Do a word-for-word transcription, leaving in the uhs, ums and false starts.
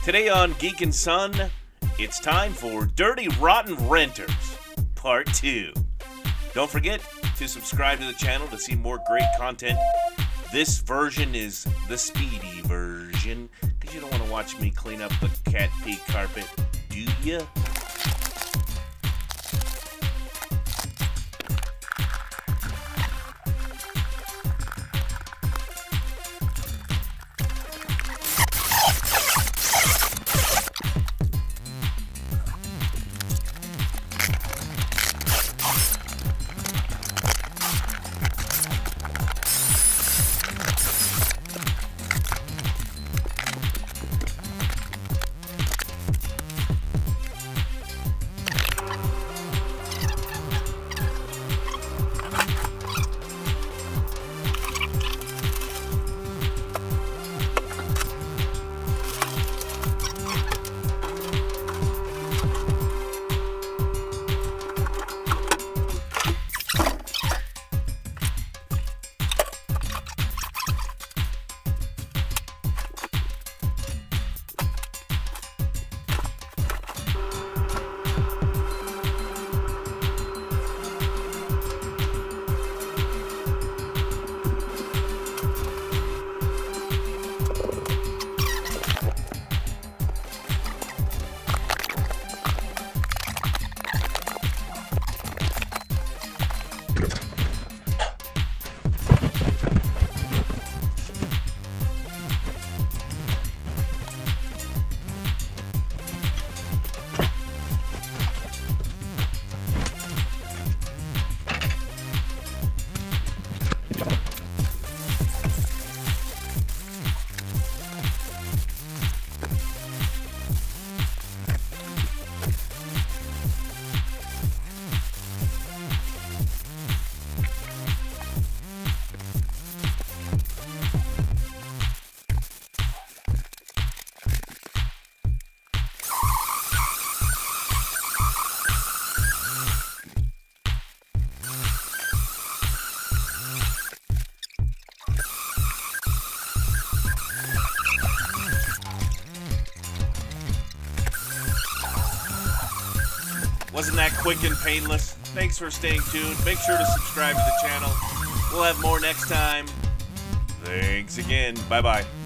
Today on Geek and Son, it's time for Dirty Rotten Renters, Part two. Don't forget to subscribe to the channel to see more great content. This version is the Speedy version, because you don't want to watch me clean up the cat pee carpet, do ya? Wasn't that quick and painless? Thanks for staying tuned. Make sure to subscribe to the channel. We'll have more next time. Thanks again. Bye-bye.